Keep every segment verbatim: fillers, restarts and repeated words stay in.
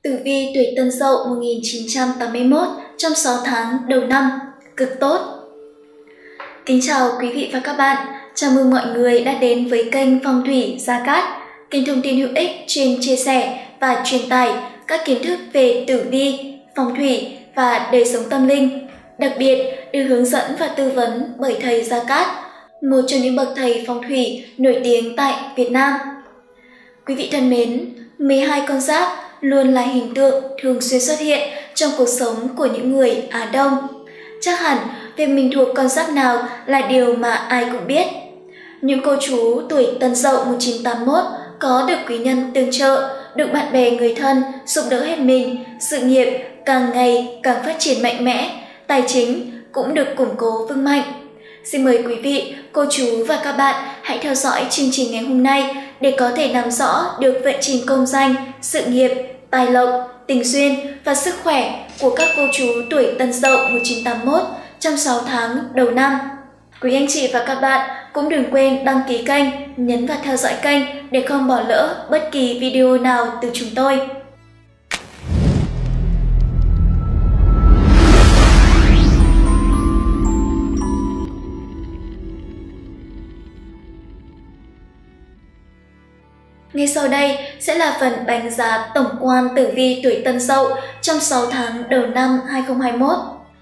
Tử vi tuổi Tân Dậu một nghìn chín trăm tám mươi mốt trong sáu tháng đầu năm, cực tốt. Kính chào quý vị và các bạn, chào mừng mọi người đã đến với kênh Phong thủy Gia Cát, kênh thông tin hữu ích chuyên chia sẻ và truyền tải các kiến thức về tử vi, phong thủy và đời sống tâm linh, đặc biệt được hướng dẫn và tư vấn bởi thầy Gia Cát, một trong những bậc thầy phong thủy nổi tiếng tại Việt Nam. Quý vị thân mến, mười hai con giáp luôn là hình tượng thường xuyên xuất hiện trong cuộc sống của những người Á Đông. Chắc hẳn việc mình thuộc con giáp nào là điều mà ai cũng biết. Những cô chú tuổi Tân Dậu một nghìn chín trăm tám mươi mốt có được quý nhân tương trợ, được bạn bè người thân giúp đỡ hết mình, sự nghiệp càng ngày càng phát triển mạnh mẽ, tài chính cũng được củng cố vững mạnh. Xin mời quý vị, cô chú và các bạn hãy theo dõi chương trình ngày hôm nay để có thể nắm rõ được vận trình công danh, sự nghiệp, tài lộc, tình duyên và sức khỏe của các cô chú tuổi Tân Dậu một nghìn chín trăm tám mươi mốt trong sáu tháng đầu năm. Quý anh chị và các bạn cũng đừng quên đăng ký kênh, nhấn vào theo dõi kênh để không bỏ lỡ bất kỳ video nào từ chúng tôi. Ngay sau đây sẽ là phần đánh giá tổng quan tử vi tuổi Tân Dậu trong sáu tháng đầu năm hai không hai mốt.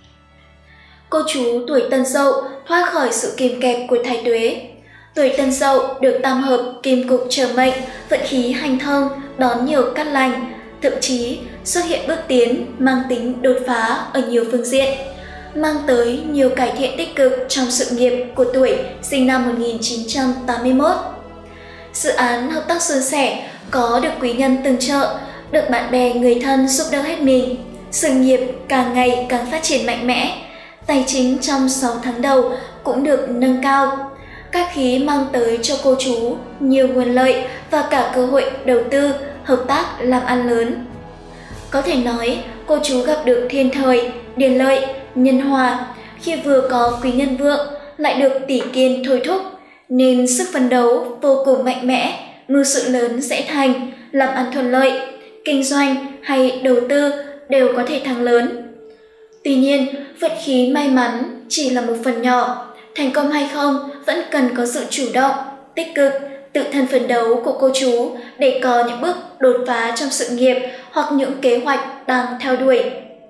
Cô chú tuổi Tân Dậu thoát khỏi sự kìm kẹp của thái tuế. Tuổi Tân Dậu được tam hợp kim cục trở mệnh, vận khí hanh thông, đón nhiều cát lành, thậm chí xuất hiện bước tiến mang tính đột phá ở nhiều phương diện, mang tới nhiều cải thiện tích cực trong sự nghiệp của tuổi sinh năm một nghìn chín trăm tám mươi mốt. Dự án hợp tác suôn sẻ, có được quý nhân tương trợ, được bạn bè người thân giúp đỡ hết mình, sự nghiệp càng ngày càng phát triển mạnh mẽ, tài chính trong sáu tháng đầu cũng được nâng cao. Các khí mang tới cho cô chú nhiều nguồn lợi và cả cơ hội đầu tư, hợp tác làm ăn lớn. Có thể nói, cô chú gặp được thiên thời, điền lợi, nhân hòa, khi vừa có quý nhân vượng lại được tỷ kiên thôi thúc, nên sức phấn đấu vô cùng mạnh mẽ, mưu sự lớn sẽ thành, làm ăn thuận lợi, kinh doanh hay đầu tư đều có thể thắng lớn. Tuy nhiên, vận khí may mắn chỉ là một phần nhỏ, thành công hay không vẫn cần có sự chủ động, tích cực, tự thân phấn đấu của cô chú để có những bước đột phá trong sự nghiệp hoặc những kế hoạch đang theo đuổi.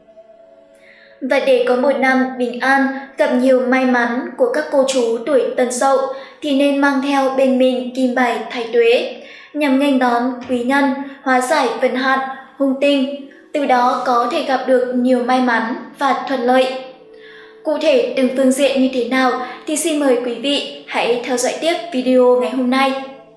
Và để có một năm bình an, gặp nhiều may mắn của các cô chú tuổi Tân Dậu thì nên mang theo bên mình kim bài thái tuế nhằm nghênh đón quý nhân, hóa giải vận hạn, hung tinh, từ đó có thể gặp được nhiều may mắn và thuận lợi. Cụ thể từng phương diện như thế nào thì xin mời quý vị hãy theo dõi tiếp video ngày hôm nay.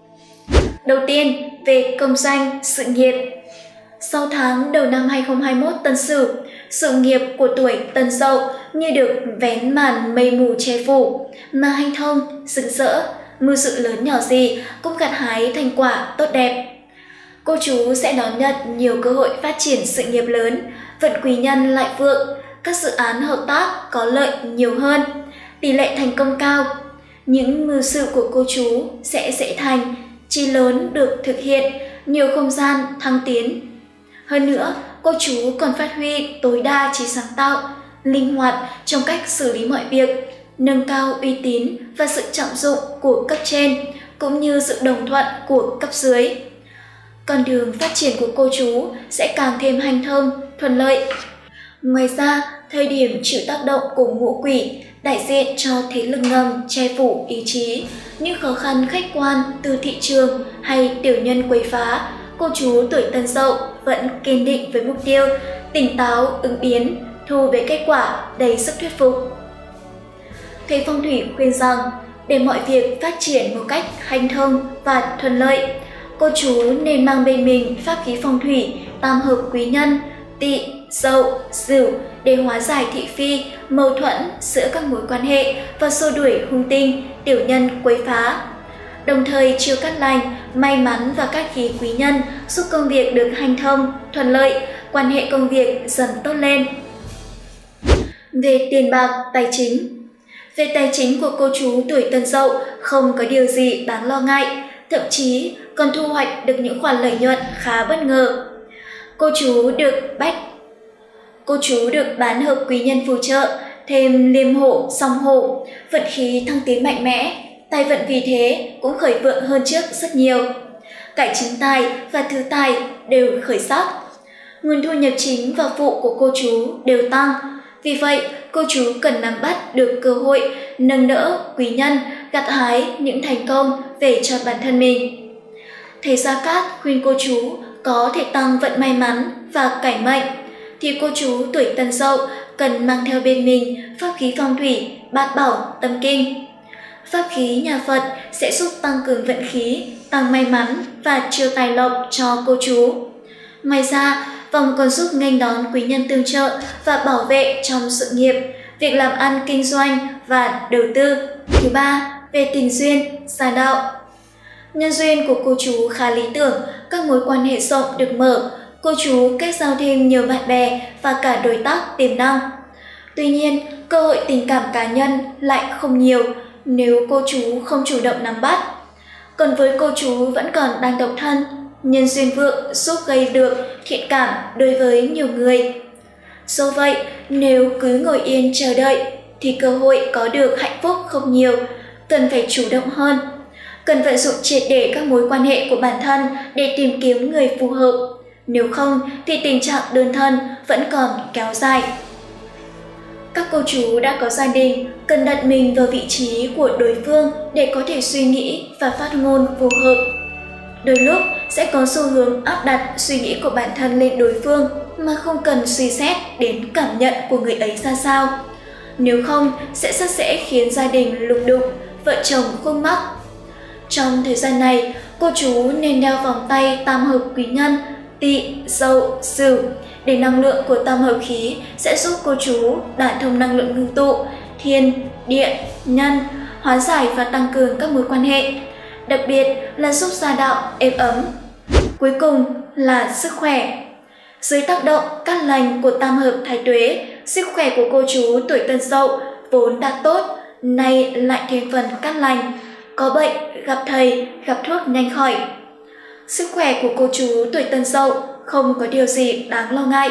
Đầu tiên, về công danh, sự nghiệp. Sau tháng đầu năm hai không hai mốt Tân Sửu, sự nghiệp của tuổi Tân Dậu như được vén màn mây mù che phủ, mà hanh thông, rực rỡ, mưu sự lớn nhỏ gì cũng gặt hái thành quả tốt đẹp. Cô chú sẽ đón nhận nhiều cơ hội phát triển sự nghiệp lớn, vận quý nhân lại vượng, các dự án hợp tác có lợi nhiều hơn, tỷ lệ thành công cao. Những mưu sự của cô chú sẽ dễ thành, chí lớn được thực hiện, nhiều không gian thăng tiến. Hơn nữa, cô chú còn phát huy tối đa trí sáng tạo, linh hoạt trong cách xử lý mọi việc, nâng cao uy tín và sự trọng dụng của cấp trên, cũng như sự đồng thuận của cấp dưới. Con đường phát triển của cô chú sẽ càng thêm hanh thông, thuận lợi. Ngoài ra, thời điểm chịu tác động của ngũ quỷ đại diện cho thế lực ngầm che phủ ý chí, những khó khăn khách quan từ thị trường hay tiểu nhân quấy phá, cô chú tuổi Tân Dậu vẫn kiên định với mục tiêu, tỉnh táo, ứng biến, thu về kết quả đầy sức thuyết phục. Thầy phong thủy khuyên rằng, để mọi việc phát triển một cách hanh thông và thuận lợi, cô chú nên mang bên mình pháp khí phong thủy tam hợp quý nhân Tỵ, Dậu, Sửu để hóa giải thị phi, mâu thuẫn giữa các mối quan hệ và xua đuổi hung tinh, tiểu nhân quấy phá. Đồng thời chiêu cát lành, may mắn và các khí quý nhân giúp công việc được hanh thông, thuận lợi, quan hệ công việc dần tốt lên. Về tiền bạc, tài chính. Về tài chính của cô chú tuổi Tân Dậu không có điều gì đáng lo ngại, thậm chí còn thu hoạch được những khoản lợi nhuận khá bất ngờ. Cô chú được bách Cô chú được bán hợp quý nhân phù trợ, thêm liêm hộ, song hộ, vận khí thăng tiến mạnh mẽ, tài vận vì thế cũng khởi vượng hơn trước rất nhiều. Cải chính tài và thứ tài đều khởi sắc. Nguồn thu nhập chính và phụ của cô chú đều tăng. Vì vậy, cô chú cần nắm bắt được cơ hội nâng đỡ quý nhân, gặt hái những thành công về cho bản thân mình. Thầy Gia Cát khuyên cô chú có thể tăng vận may mắn và cải mệnh, thì cô chú tuổi Tân Dậu cần mang theo bên mình pháp khí phong thủy Bát Bảo Tâm Kinh. Pháp khí nhà Phật sẽ giúp tăng cường vận khí, tăng may mắn và chiêu tài lộc cho cô chú. Ngoài ra, vòng còn giúp nghênh đón quý nhân tương trợ và bảo vệ trong sự nghiệp, việc làm ăn kinh doanh và đầu tư. Thứ ba, về tình duyên, gia đạo. Nhân duyên của cô chú khá lý tưởng, các mối quan hệ rộng được mở, cô chú kết giao thêm nhiều bạn bè và cả đối tác tiềm năng. Tuy nhiên, cơ hội tình cảm cá nhân lại không nhiều nếu cô chú không chủ động nắm bắt. Còn với cô chú vẫn còn đang độc thân, nhân duyên vượng giúp gây được thiện cảm đối với nhiều người. Do vậy, nếu cứ ngồi yên chờ đợi thì cơ hội có được hạnh phúc không nhiều, cần phải chủ động hơn. Cần vận dụng triệt để các mối quan hệ của bản thân để tìm kiếm người phù hợp. Nếu không thì tình trạng đơn thân vẫn còn kéo dài. Các cô chú đã có gia đình cần đặt mình vào vị trí của đối phương để có thể suy nghĩ và phát ngôn phù hợp. Đôi lúc sẽ có xu hướng áp đặt suy nghĩ của bản thân lên đối phương mà không cần suy xét đến cảm nhận của người ấy ra sao. Nếu không sẽ rất dễ khiến gia đình lục đục, vợ chồng khúc mắc. Trong thời gian này, cô chú nên đeo vòng tay tam hợp quý nhân Tỵ, Dậu, Sửu để năng lượng của tam hợp khí sẽ giúp cô chú đả thông năng lượng ngưng tụ, thiên, địa, nhân, hóa giải và tăng cường các mối quan hệ, đặc biệt là giúp gia đạo êm ấm. Cuối cùng là sức khỏe. Dưới tác động cát lành của tam hợp thái tuế, sức khỏe của cô chú tuổi Tân Dậu vốn đã tốt, nay lại thêm phần cát lành, có bệnh gặp thầy, gặp thuốc nhanh khỏi. Sức khỏe của cô chú tuổi Tân Dậu không có điều gì đáng lo ngại.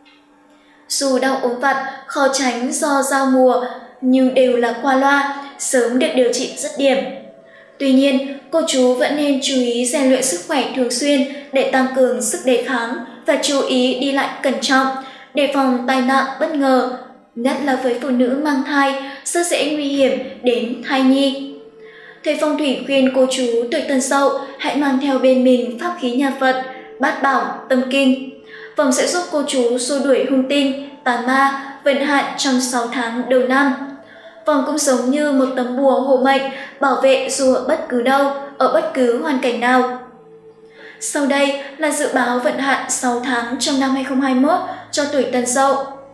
Dù đau ốm vặt, khó tránh do giao mùa, nhưng đều là qua loa, sớm được điều trị dứt điểm. Tuy nhiên, cô chú vẫn nên chú ý rèn luyện sức khỏe thường xuyên để tăng cường sức đề kháng và chú ý đi lại cẩn trọng, đề phòng tai nạn bất ngờ, nhất là với phụ nữ mang thai, rất dễ nguy hiểm đến thai nhi. Thầy phong thủy khuyên cô chú tuổi Tân Dậu hãy mang theo bên mình pháp khí nhà Phật Bát Bảo Tâm Kinh. Vòng sẽ giúp cô chú xua đuổi hung tinh, tà ma, vận hạn trong sáu tháng đầu năm. Vòng cũng giống như một tấm bùa hộ mệnh bảo vệ dù ở bất cứ đâu, ở bất cứ hoàn cảnh nào. Sau đây là dự báo vận hạn sáu tháng trong năm hai không hai mốt cho tuổi Tân Dậu.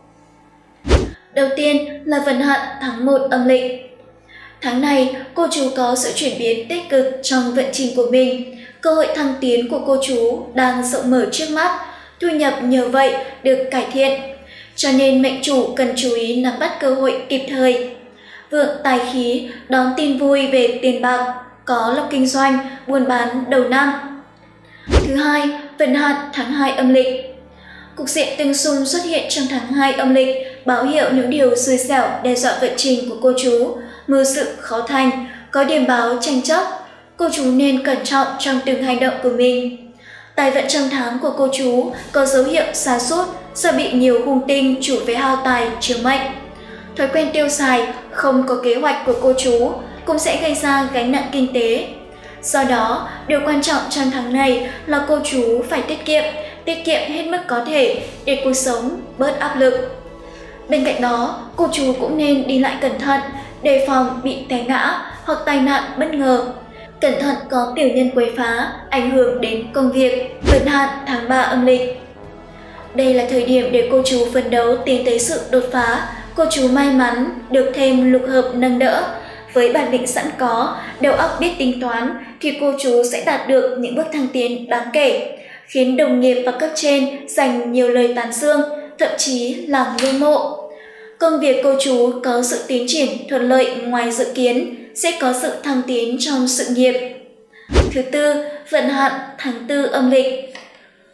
Đầu tiên là vận hạn tháng một âm lịch. Tháng này, cô chú có sự chuyển biến tích cực trong vận trình của mình. Cơ hội thăng tiến của cô chú đang rộng mở trước mắt, thu nhập nhờ vậy được cải thiện. Cho nên mệnh chủ cần chú ý nắm bắt cơ hội kịp thời. Vượng tài khí đón tin vui về tiền bạc, có lộc kinh doanh, buôn bán đầu năm. Thứ hai, vận hạn tháng hai âm lịch. Cục diện tương xung xuất hiện trong tháng hai âm lịch báo hiệu những điều xui xẻo đe dọa vận trình của cô chú, mưu sự khó thành, có điểm báo tranh chấp. Cô chú nên cẩn trọng trong từng hành động của mình. Tài vận trong tháng của cô chú có dấu hiệu sa sút do bị nhiều hung tinh chủ về hao tài chiếu mệnh. Thói quen tiêu xài không có kế hoạch của cô chú cũng sẽ gây ra gánh nặng kinh tế. Do đó, điều quan trọng trong tháng này là cô chú phải tiết kiệm, tiết kiệm hết mức có thể để cuộc sống bớt áp lực. Bên cạnh đó, cô chú cũng nên đi lại cẩn thận, đề phòng bị té ngã hoặc tai nạn bất ngờ. Cẩn thận có tiểu nhân quấy phá, ảnh hưởng đến công việc. Vận hạn tháng ba âm lịch. Đây là thời điểm để cô chú phấn đấu tiến tới sự đột phá. Cô chú may mắn được thêm lục hợp nâng đỡ. Với bản lĩnh sẵn có, đầu óc biết tính toán thì cô chú sẽ đạt được những bước thăng tiến đáng kể, khiến đồng nghiệp và cấp trên dành nhiều lời tán dương, thậm chí là ngưỡng mộ. Công việc cô chú có sự tiến triển thuận lợi ngoài dự kiến, sẽ có sự thăng tiến trong sự nghiệp. Thứ tư, vận hạn tháng tư âm lịch.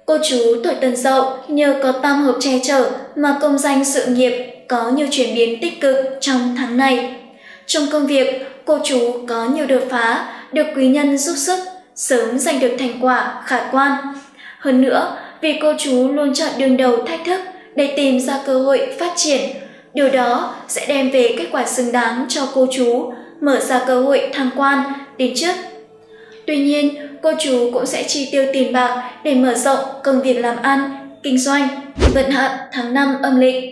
Cô chú tuổi Tân Dậu nhờ có tam hợp che chở mà công danh sự nghiệp có nhiều chuyển biến tích cực trong tháng này. Trong công việc, cô chú có nhiều đột phá, được quý nhân giúp sức, sớm giành được thành quả khả quan. Hơn nữa, vì cô chú luôn chọn đường đầu thách thức để tìm ra cơ hội phát triển, điều đó sẽ đem về kết quả xứng đáng cho cô chú, mở ra cơ hội thăng quan, tiến chức. Tuy nhiên, cô chú cũng sẽ chi tiêu tiền bạc để mở rộng công việc làm ăn, kinh doanh, vận hạn tháng năm âm lịch.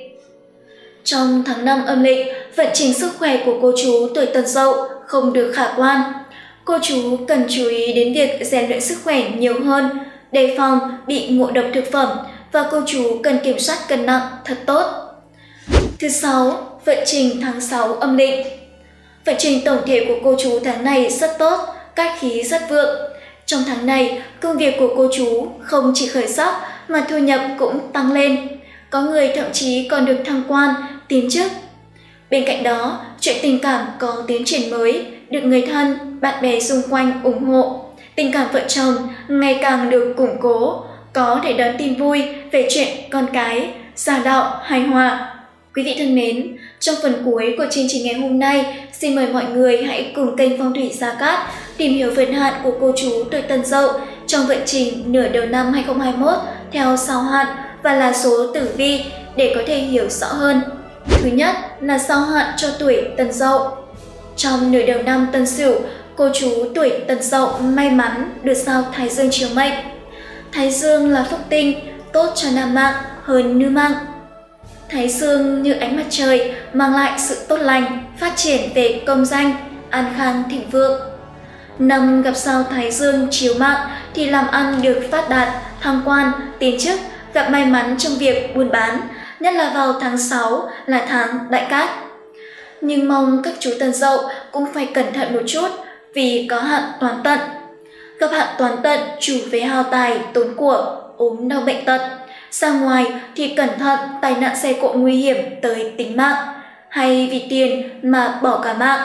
Trong tháng năm âm lịch, vận trình sức khỏe của cô chú tuổi Tân Dậu không được khả quan. Cô chú cần chú ý đến việc rèn luyện sức khỏe nhiều hơn, đề phòng bị ngộ độc thực phẩm và cô chú cần kiểm soát cân nặng thật tốt. Thứ sáu, vận trình tháng sáu âm lịch. Vận trình tổng thể của cô chú tháng này rất tốt, cát khí rất vượng. Trong tháng này, công việc của cô chú không chỉ khởi sắc mà thu nhập cũng tăng lên. Có người thậm chí còn được thăng quan, tiến chức. Bên cạnh đó, chuyện tình cảm có tiến triển mới, được người thân, bạn bè xung quanh ủng hộ. Tình cảm vợ chồng ngày càng được củng cố, có thể đón tin vui về chuyện con cái, gia đạo, hài hòa. Quý vị thân mến, trong phần cuối của chương trình ngày hôm nay, xin mời mọi người hãy cùng kênh Phong thủy Gia Cát tìm hiểu vận hạn của cô chú tuổi Tân Dậu trong vận trình nửa đầu năm hai không hai mốt theo sao hạn và là số tử vi để có thể hiểu rõ hơn. Thứ nhất là sao hạn cho tuổi Tân Dậu. Trong nửa đầu năm Tân Sửu, cô chú tuổi Tân Dậu may mắn được sao Thái Dương chiếu mệnh. Thái Dương là phúc tinh, tốt cho nam mạng hơn nữ mạng. Thái Dương như ánh mặt trời mang lại sự tốt lành, phát triển về công danh, an khang thịnh vượng. Năm gặp sao Thái Dương chiếu mạng thì làm ăn được phát đạt, thăng quan, tiến chức, gặp may mắn trong việc buôn bán, nhất là vào tháng sáu là tháng đại cát. Nhưng mong các chú Tân Dậu cũng phải cẩn thận một chút vì có hạn toán tận. Gặp hạn toán tận chủ về hao tài, tốn của, ốm đau bệnh tật. Ra ngoài thì cẩn thận tai nạn xe cộ nguy hiểm tới tính mạng, hay vì tiền mà bỏ cả mạng.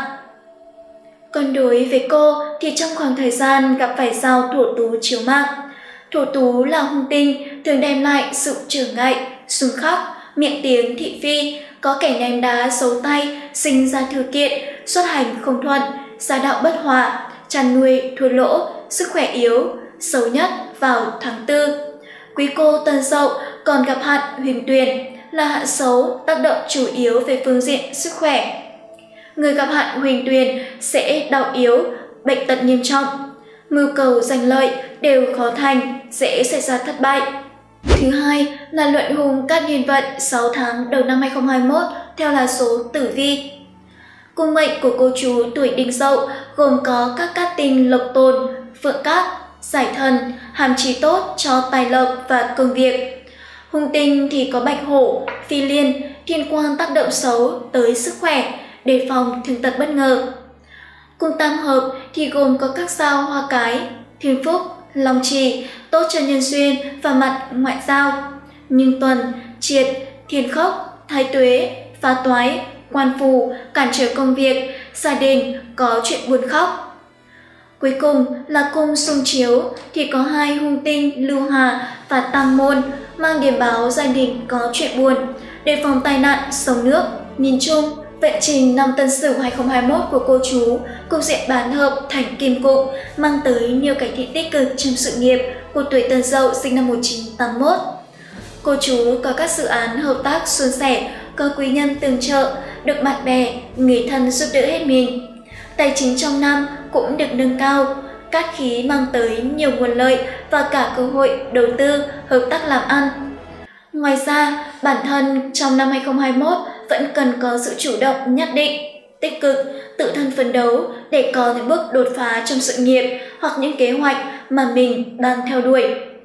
Còn đối với cô thì trong khoảng thời gian gặp phải sao Thổ Tú chiếu mạng. Thổ Tú là hung tinh, thường đem lại sự trở ngại, xung khắc, miệng tiếng thị phi, có kẻ ném đá xấu tay, sinh ra thư kiện, xuất hành không thuận, gia đạo bất hòa, chăn nuôi thua lỗ, sức khỏe yếu, xấu nhất vào tháng tư. Quý cô Tân Dậu còn gặp hạn huyền tuyền là hạn xấu tác động chủ yếu về phương diện sức khỏe. Người gặp hạn huyền tuyền sẽ đau yếu, bệnh tật nghiêm trọng, mưu cầu giành lợi đều khó thành, dễ xảy ra thất bại. Thứ hai là luận hùng các niên vận sáu tháng đầu năm hai không hai mốt theo là số tử vi. Cung mệnh của cô chú tuổi Đinh Dậu gồm có các cát tinh lộc tồn, phượng cát, giải thần, hàm trí tốt cho tài lộc và công việc. Hung tinh thì có bạch hổ, phi liên, thiên quang tác động xấu tới sức khỏe, đề phòng thương tật bất ngờ. Cung tam hợp thì gồm có các sao hoa cái, thiên phúc, long trì, tốt cho nhân duyên và mặt ngoại giao. Nhưng tuần, triệt, thiên khốc, thái tuế, phá toái, quan phù, cản trở công việc, gia đình có chuyện buồn khóc. Cuối cùng là cung xung chiếu thì có hai hung tinh lưu hà và tam môn, mang điểm báo gia đình có chuyện buồn, đề phòng tai nạn sông nước. Nhìn chung, vận trình năm Tân Sửu hai không hai mốt của cô chú, cục diện bán hợp thành kim cục, mang tới nhiều cải thiện tích cực trong sự nghiệp của tuổi Tân Dậu sinh năm một nghìn chín trăm tám mươi mốt. Cô chú có các dự án hợp tác suôn sẻ, có quý nhân tương trợ, được bạn bè, người thân giúp đỡ hết mình. Tài chính trong năm cũng được nâng cao, cát khí mang tới nhiều nguồn lợi và cả cơ hội đầu tư, hợp tác làm ăn. Ngoài ra, bản thân trong năm hai không hai mốt vẫn cần có sự chủ động nhất định, tích cực, tự thân phấn đấu để có những bước đột phá trong sự nghiệp hoặc những kế hoạch mà mình đang theo đuổi.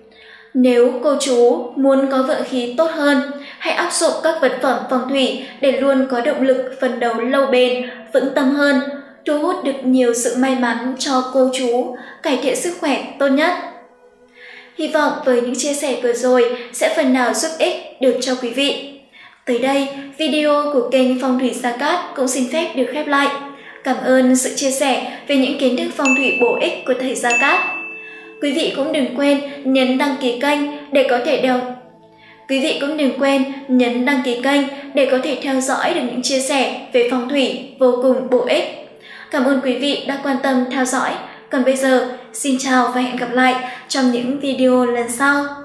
Nếu cô chú muốn có vận khí tốt hơn, hãy áp dụng các vật phẩm phong thủy để luôn có động lực phấn đấu lâu bền, vững tâm hơn, thu hút được nhiều sự may mắn cho cô chú, cải thiện sức khỏe tốt nhất. Hy vọng với những chia sẻ vừa rồi sẽ phần nào giúp ích được cho quý vị. Tới đây, video của kênh Phong thủy Gia Cát cũng xin phép được khép lại. Cảm ơn sự chia sẻ về những kiến thức phong thủy bổ ích của thầy Gia Cát. Quý vị cũng đừng quên nhấn đăng ký kênh để có thể đeo Quý vị cũng đừng quên nhấn đăng ký kênh để có thể theo dõi được những chia sẻ về phong thủy vô cùng bổ ích. Cảm ơn quý vị đã quan tâm theo dõi. Còn bây giờ, xin chào và hẹn gặp lại trong những video lần sau.